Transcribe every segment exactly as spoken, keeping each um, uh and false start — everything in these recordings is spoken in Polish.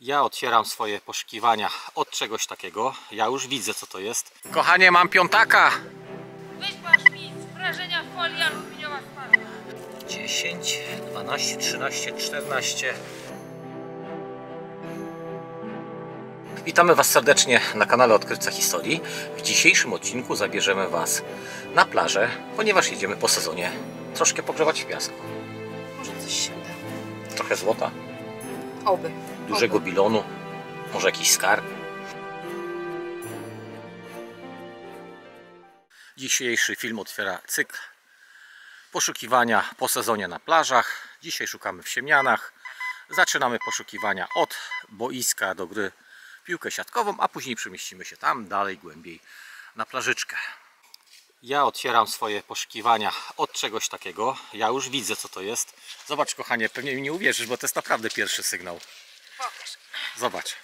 Ja otwieram swoje poszukiwania od czegoś takiego. Ja już widzę, co to jest. Kochanie, mam piątaka! Wyśmasz mi wrażenia folii aluminiowa spadła. dziesięć, dwanaście, trzynaście, czternaście. Witamy Was serdecznie na kanale Odkrywca Historii. W dzisiejszym odcinku zabierzemy Was na plażę, ponieważ jedziemy po sezonie troszkę pogrzewać w piasku. Może coś się uda. Trochę złota, Oby. dużego Oby. bilonu, może jakiś skarb. Dzisiejszy film otwiera cykl poszukiwania po sezonie na plażach. Dzisiaj szukamy w Siemianach. Zaczynamy poszukiwania od boiska do gry w piłkę siatkową, a później przemieścimy się tam dalej, głębiej na plażyczkę. Ja otwieram swoje poszukiwania od czegoś takiego. Ja już widzę, co to jest. Zobacz, kochanie, pewnie mi nie uwierzysz, bo to jest naprawdę pierwszy sygnał. Pokaż. Zobacz.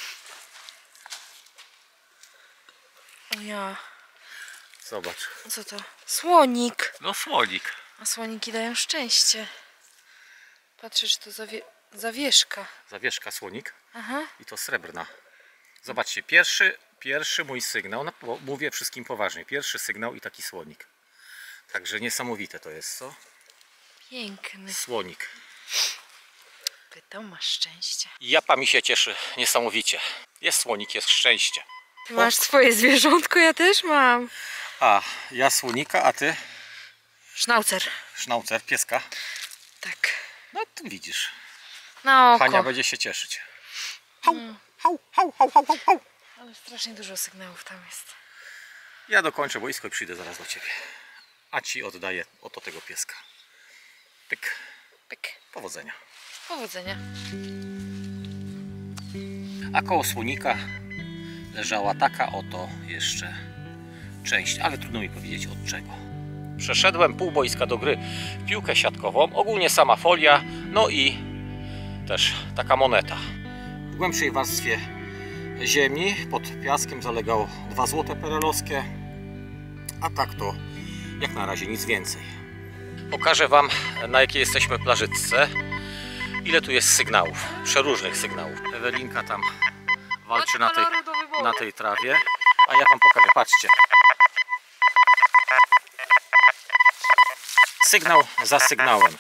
O ja. Zobacz. Co to? Słonik. No słonik. A słoniki dają szczęście. Patrzę, czy to zawie... zawieszka. Zawieszka słonik. Aha. I to srebrna. Zobaczcie, pierwszy, pierwszy mój sygnał, no, mówię wszystkim poważnie, pierwszy sygnał i taki słonik. Także niesamowite to jest, co? Piękny. Słonik. Pytał, masz szczęście. Japa mi się cieszy niesamowicie. Jest słonik, jest szczęście. Ty masz swoje zwierzątko, ja też mam. A, ja słonika, a ty? Sznaucer. Sznaucer, pieska. Tak. No tu widzisz. Na oko. Hania będzie się cieszyć. Hał, hał, hał, hał, hał, hał, hał. Ale strasznie dużo sygnałów tam jest. Ja dokończę boisko i przyjdę zaraz do ciebie. A ci oddaję oto tego pieska. Pyk. Pyk. Powodzenia. Powodzenia. A koło słonika leżała taka oto jeszcze część, ale trudno mi powiedzieć od czego. Przeszedłem pół boiska do gry w piłkę siatkową, ogólnie sama folia, no i też taka moneta. W głębszej warstwie ziemi pod piaskiem zalegało dwa złote perelowskie, a tak to jak na razie nic więcej. Pokażę Wam, na jakiej jesteśmy plażyczce, ile tu jest sygnałów, przeróżnych sygnałów. Ewelinka tam walczy na tej, na tej trawie, a ja Wam pokażę, patrzcie. Sygnał za sygnałem.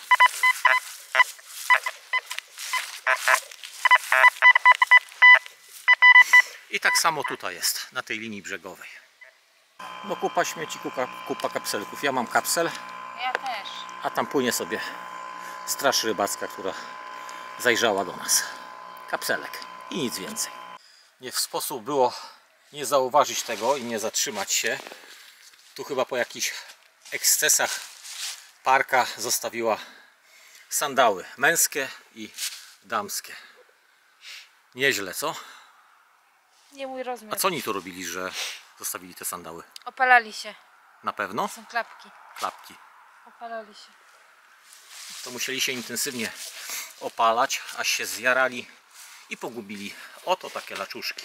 I tak samo tutaj jest, na tej linii brzegowej. No kupa śmieci, kupa, kupa kapselków. Ja mam kapsel, Ja też. a tam płynie sobie straż rybacka, która zajrzała do nas. Kapselek i nic więcej. Nie w sposób było nie zauważyć tego i nie zatrzymać się. Tu chyba po jakichś ekscesach parka zostawiła sandały męskie i damskie. Nieźle, co? Nie mój rozmiar. A co oni tu robili, że zostawili te sandały? Opalali się. Na pewno? Są klapki. Klapki. Opalali się. To musieli się intensywnie opalać, aż się zjarali i pogubili oto takie laczuszki.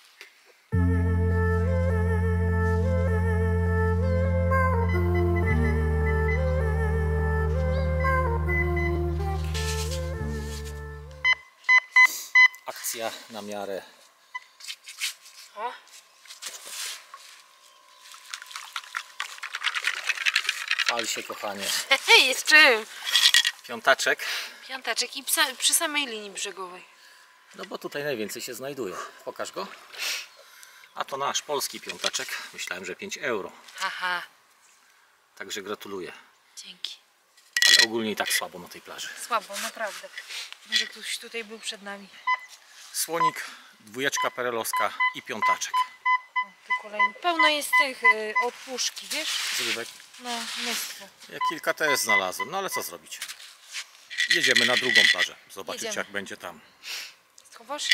Akcja na miarę. O. Pal się, kochanie. Hej, jest czym? Piątaczek. Piątaczek i psa, przy samej linii brzegowej. No bo tutaj najwięcej się znajduje. Pokaż go. A to nasz polski piątaczek. Myślałem, że pięć euro. Haha. Także gratuluję. Dzięki. Ale ogólnie i tak słabo na tej plaży. Słabo, naprawdę. Może ktoś tutaj był przed nami. Słonik, dwójeczka perelowska i piątaczek. O, tu kolejny. Pełno jest tych y, od puszki, wiesz? Zrywek. No, mnóstwo. Ja kilka też znalazłem, no ale co zrobić? Jedziemy na drugą plażę. Zobaczyć Jedziemy. jak będzie tam. Schowasz?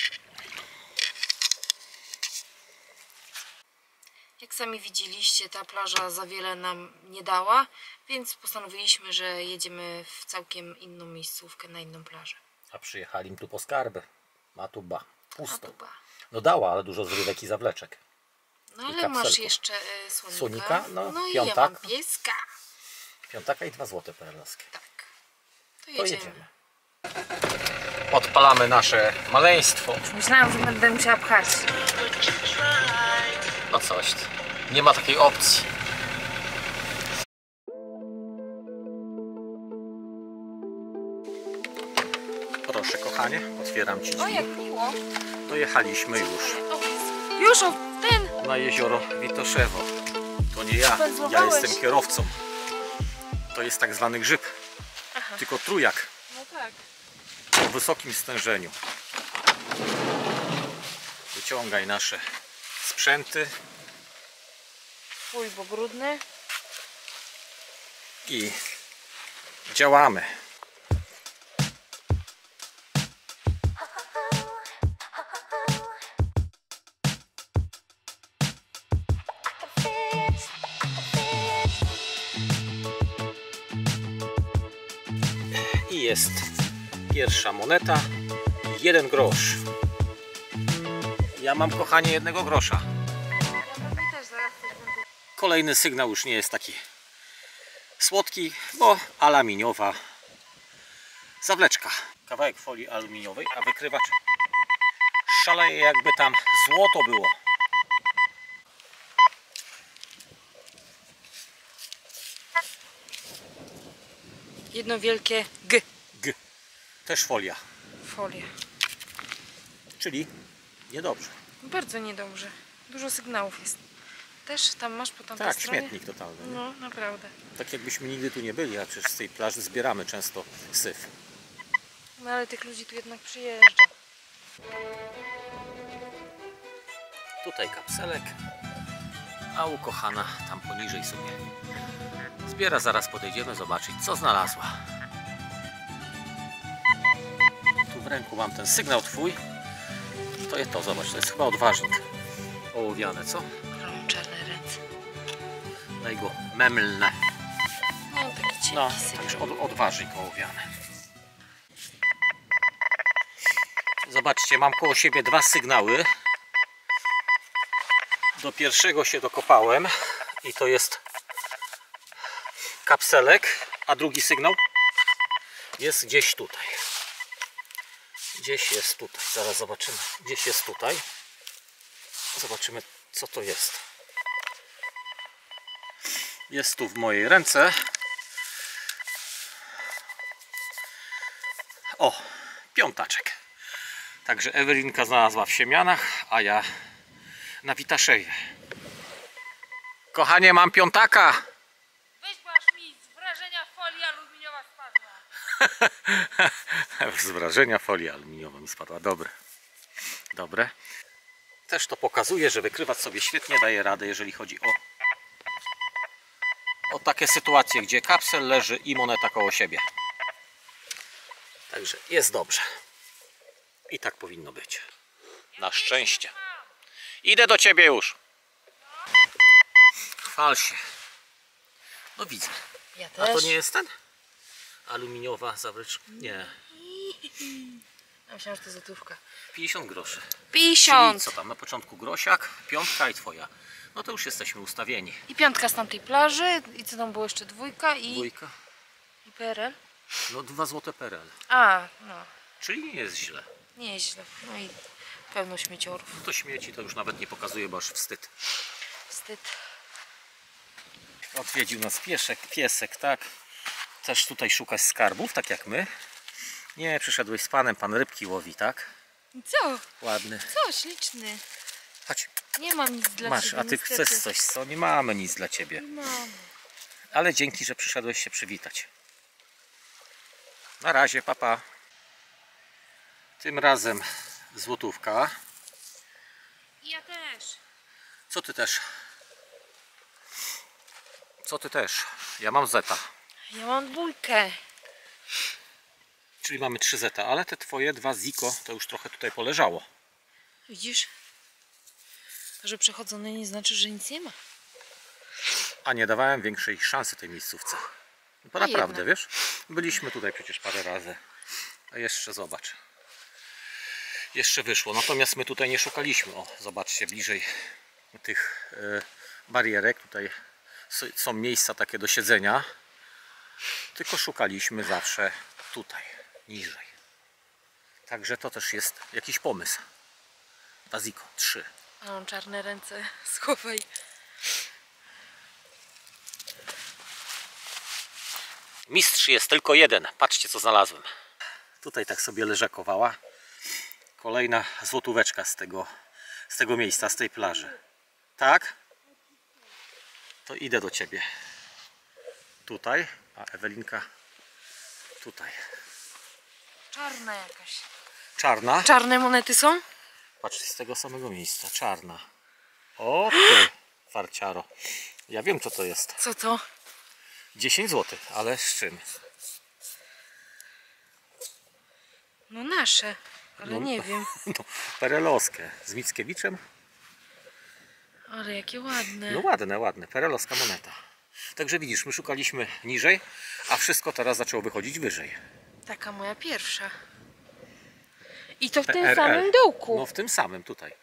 Jak sami widzieliście, ta plaża za wiele nam nie dała, więc postanowiliśmy, że jedziemy w całkiem inną miejscówkę, na inną plażę. A przyjechali im tu po skarbę. A tu ba. Pusto. Atuba. No dała, ale dużo zrywek i zawleczek. No I ale masz kapselków. jeszcze y, słonika. Słonika? No, no i piątak. ja mam pieska. Piątaka i dwa złote perelowskie. Tak. To To jedziemy. jedziemy. Odpalamy nasze maleństwo. Myślałam, że będę musiała pchać. No coś, nie ma takiej opcji. Proszę kochanie, otwieram Ci O, drzwi. jak miło. Dojechaliśmy już O, już o ten. na jezioro Witoszewo. To nie ja, ja Spędzowałeś. jestem kierowcą. To jest tak zwany grzyb, Aha. tylko trójak No tak. o wysokim stężeniu. Wyciągaj nasze sprzęty Fuj, bo brudny. i działamy. I jest pierwsza moneta, jeden grosz. Ja mam, kochanie, jednego grosza. Ja pewnie też zaraz coś będę. Kolejny sygnał już nie jest taki słodki, bo aluminiowa zawleczka. Kawałek folii aluminiowej, a wykrywacz szaleje, jakby tam złoto było. Jedno wielkie G. G. Też folia, Folia. czyli niedobrze. Bardzo niedobrze. Dużo sygnałów jest. Też tam masz po tamtej Tak, stronie? śmietnik totalny. Nie? No, naprawdę. Tak jakbyśmy nigdy tu nie byli, a przecież z tej plaży zbieramy często syf. No ale tych ludzi tu jednak przyjeżdża. Tutaj kapselek, a ukochana tam poniżej sobie zbiera. Zaraz podejdziemy zobaczyć, co znalazła. Tu w ręku mam ten sygnał twój. To jest to, zobacz, to jest chyba odważnik ołowiane, co? Mam czarne ręce. Daj go memlne. No, taki cienki No, sygnał. także od, odważnik ołowiany. Zobaczcie, mam koło siebie dwa sygnały. Do pierwszego się dokopałem i to jest kapselek, a drugi sygnał jest gdzieś tutaj. Gdzieś jest tutaj. Zaraz zobaczymy. Gdzieś jest tutaj. Zobaczymy, co to jest. Jest tu w mojej ręce. O, piątaczek. Także Ewelinka znalazła w Siemianach, a ja na Witaszewie. Kochanie, mam piątaka. Weź masz mi z wrażenia folia aluminiowa spadła. Z wrażenia folia aluminiowa mi spadła. Dobre. Dobre. Też to pokazuje, że wykrywacz sobie świetnie daje radę, jeżeli chodzi o, o takie sytuacje, gdzie kapsel leży i moneta koło siebie. Także jest dobrze. I tak powinno być. Na szczęście. Idę do ciebie już. Chwal się. No widzę. Ja A też. to nie jest ten? Aluminiowa zawleczka? Nie. Ja myślałam, że to złotówka. pięćdziesiąt groszy. Czyli pięćdziesiąt. co tam? Na początku grosiak, piątka i twoja. No to już jesteśmy ustawieni. I piątka z tamtej plaży. I co tam było jeszcze? Dwójka i, Dwójka. i P R L. No dwa złote P R L. A, no. Czyli nie jest źle. Nie jest źle. No i pełno śmieciorów. To śmieci to już nawet nie pokazuje, bo aż wstyd. Wstyd. Odwiedził nas pieszek, piesek, tak? Też tutaj szukać skarbów, tak jak my. Nie, przyszedłeś z panem, pan rybki łowi, tak? Co? Ładny. Co? Śliczny. Chodź, Nie mam nic dla masz, ciebie. a ty niestety. chcesz coś, co? Nie mamy nic dla ciebie. Nie mam. Ale dzięki, że przyszedłeś się przywitać. Na razie, papa. Tym razem złotówka. I ja też. Co ty też? Co ty też? Ja mam zeta. Ja mam dwójkę. Czyli mamy trzy zeta, ale te twoje dwa ziko to już trochę tutaj poleżało. Widzisz? To, że przechodzone nie znaczy, że nic nie ma. A nie dawałem większej szansy tej miejscówce. Bo A naprawdę, jednak. wiesz? Byliśmy tutaj przecież parę razy. A jeszcze zobacz. Jeszcze wyszło. Natomiast my tutaj nie szukaliśmy. O, zobaczcie bliżej tych e, barierek. Tutaj s- są miejsca takie do siedzenia. Tylko szukaliśmy zawsze tutaj, niżej. Także to też jest jakiś pomysł. Baziko, trzy. A on czarne ręce, schowaj. Mistrz jest tylko jeden. Patrzcie, co znalazłem. Tutaj tak sobie leżakowała. Kolejna złotóweczka z tego, z tego miejsca, z tej plaży. Tak? To idę do ciebie. Tutaj, a Ewelinka tutaj. Czarna jakaś. Czarna. Czarne monety są? Patrzcie, z tego samego miejsca. Czarna. O ty, farciaro. Ja wiem, co to jest. Co to? dziesięć złotych, ale z czym? No nasze, ale No, nie wiem. No, perelowskie. Z Mickiewiczem? Ale jakie ładne. No ładne, ładne. Perelowska moneta. Także widzisz, my szukaliśmy niżej, a wszystko teraz zaczęło wychodzić wyżej. Taka moja pierwsza. I to w P tym R L. samym dołku. No w tym samym tutaj.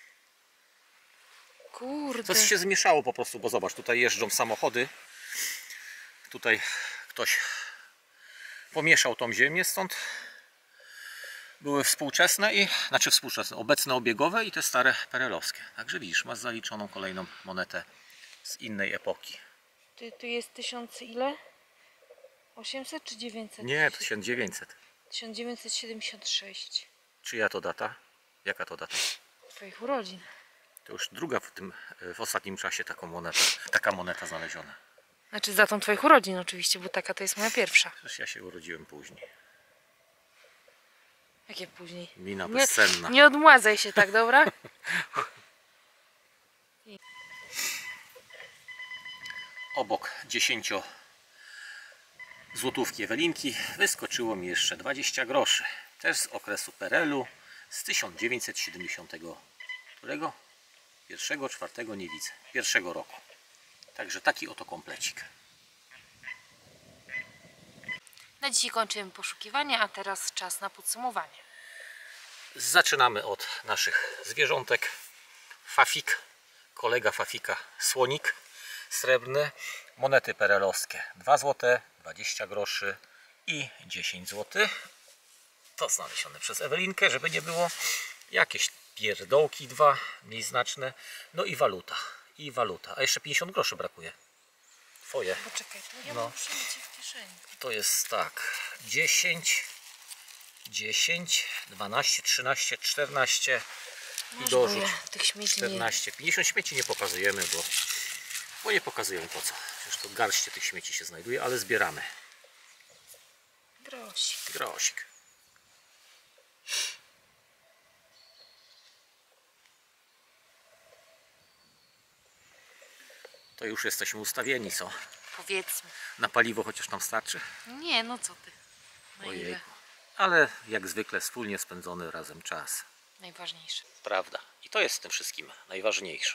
Kurde. Coś się zmieszało po prostu, bo zobacz, tutaj jeżdżą samochody. Tutaj ktoś pomieszał tą ziemię, stąd były współczesne i, znaczy współczesne, obecne obiegowe i te stare perelowskie. Także widzisz, masz zaliczoną kolejną monetę z innej epoki. Ty, tu jest tysiąc ile? osiemset czy dziewięćset? Nie, to tysiąc dziewięćset. tysiąc dziewięćset siedemdziesiąt sześć. Czyja to data? Jaka to data? Twoich urodzin. To już druga w tym, w ostatnim czasie taką monetę, taka moneta znaleziona. Znaczy za tą twoich urodzin oczywiście, bo taka to jest moja pierwsza. Przecież ja się urodziłem później. Jakie później? Mina Nie, bezsenna. nie odmładzaj się tak, dobra? Obok dziesięcio złotówki Ewelinki wyskoczyło mi jeszcze dwadzieścia groszy. Też z okresu Perelu z tysiąc dziewięćset siedemdziesiątego którego? Pierwszego, czwartego, nie widzę. Pierwszego roku. Także taki oto komplecik. Na dzisiaj kończymy poszukiwania, a teraz czas na podsumowanie. Zaczynamy od naszych zwierzątek. Fafik, kolega Fafika, słonik srebrny, monety perelowskie dwa złote, dwadzieścia groszy i dziesięć złotych. To znalezione przez Ewelinkę, żeby nie było. Jakieś pierdołki dwa, mniej znaczne. No i waluta. I waluta. A jeszcze pięćdziesiąt groszy brakuje. Twoje. Poczekaj, to ja No. mam przyjęcie w kieszeni. To jest tak. dziesięć, dziesięć, dwanaście, trzynaście, czternaście i Masz, dorzuć. bo ja tych śmieci nie... czternaście, pięćdziesiąt śmieci nie pokazujemy, bo, bo nie pokazują po co. Przecież to garście tych śmieci się znajduje, ale zbieramy. Grosik. Grosik. To już jesteśmy ustawieni, co? Powiedzmy. Na paliwo chociaż nam starczy? Nie, no co ty. Na ile? Ojej. Ale jak zwykle wspólnie spędzony razem czas. Najważniejsze. Prawda. I to jest w tym wszystkim najważniejsze.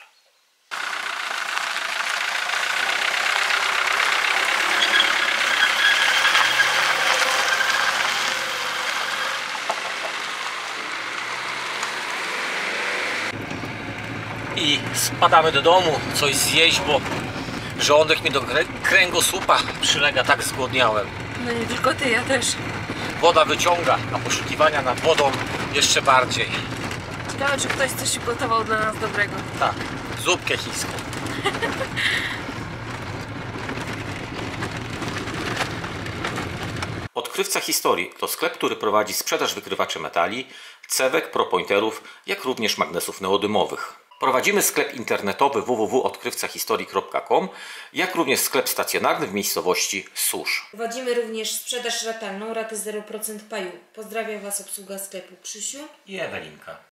I spadamy do domu, coś zjeść, bo żołądek mi do krę- kręgosłupa przylega, tak zgłodniałem. No nie tylko ty, ja też. Woda wyciąga, a poszukiwania nad wodą jeszcze bardziej. Ciekawe, czy ktoś coś ugotował dla nas dobrego. Tak, zupkę chińską. Odkrywca Historii to sklep, który prowadzi sprzedaż wykrywaczy metali, cewek, propointerów, jak również magnesów neodymowych. Prowadzimy sklep internetowy w w w kropka odkrywcahistorii kropka com, jak również sklep stacjonarny w miejscowości Susz. Prowadzimy również sprzedaż ratalną, raty zero procent paju. Pozdrawiam Was obsługa sklepu Krzysiu I Ewelinka.